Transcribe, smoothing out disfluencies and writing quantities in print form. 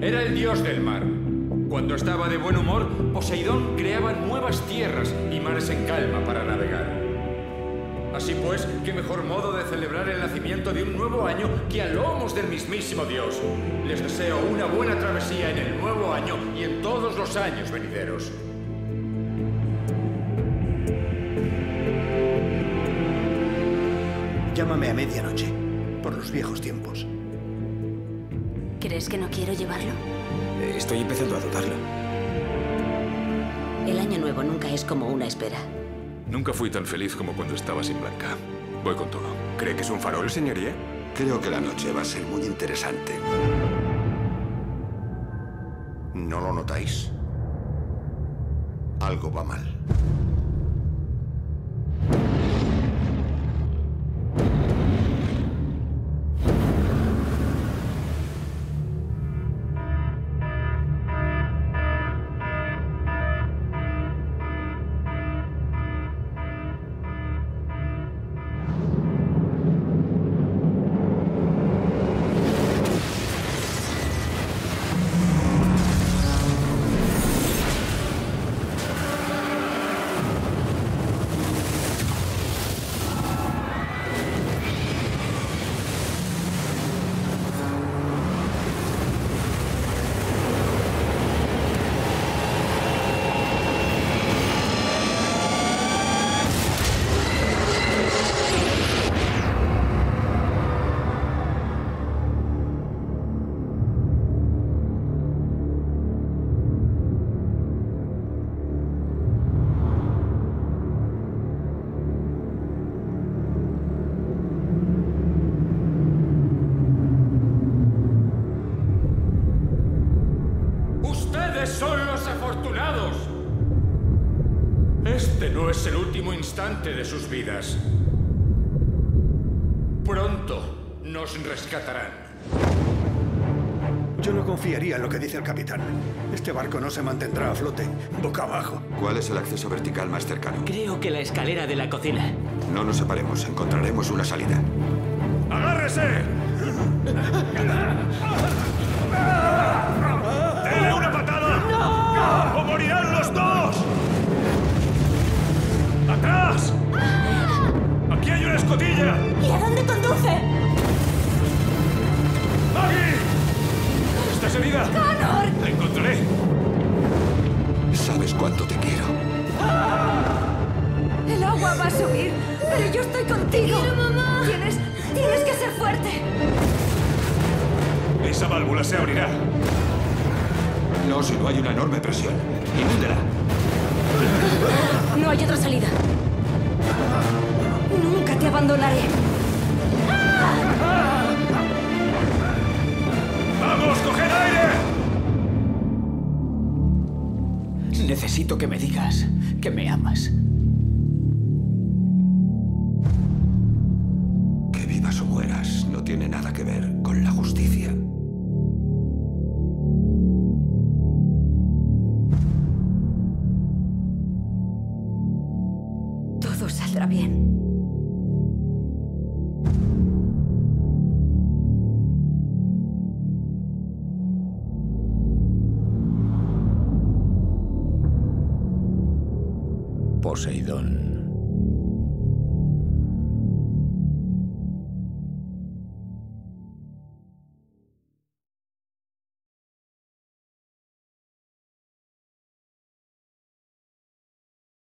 era el dios del mar. Cuando estaba de buen humor, Poseidón creaba nuevas tierras y mares en calma para navegar. Así pues, qué mejor modo de celebrar el nacimiento de un nuevo año que a lomos del mismísimo Dios. Les deseo una buena travesía en el nuevo año y en todos los años venideros. Llámame a medianoche, por los viejos tiempos. ¿Crees que no quiero llevarlo? Estoy empezando a dudarlo. El año nuevo nunca es como una espera. Nunca fui tan feliz como cuando estaba sin Blanca. Voy con todo. ¿Cree que es un farol, señoría? Creo que la noche va a ser muy interesante. ¿No lo notáis? Algo va mal. ¡Son los afortunados! Este no es el último instante de sus vidas. Pronto nos rescatarán. Yo no confiaría en lo que dice el capitán. Este barco no se mantendrá a flote, boca abajo. ¿Cuál es el acceso vertical más cercano? Creo que la escalera de la cocina. No nos separemos, encontraremos una salida. ¡Agárrese! ¡Dele una patada! ¡No! ¡O morirán los dos! ¡Atrás! ¡Aquí hay una escotilla! ¿Y a dónde conduce? ¡Maggie! ¿Estás herida? ¡Connor! ¡La encontraré! ¿Sabes cuánto te quiero? El agua va a subir, pero yo estoy contigo. ¡Quiero, mamá! Tienes que ser fuerte. Esa válvula se abrirá. No, si no hay una enorme presión. Inúndela. No hay otra salida. Nunca te abandonaré. ¡Vamos, coged aire! Necesito que me digas que me amas. Que vivas o mueras no tiene nada que ver con la justicia. Todo saldrá bien. Poseidón.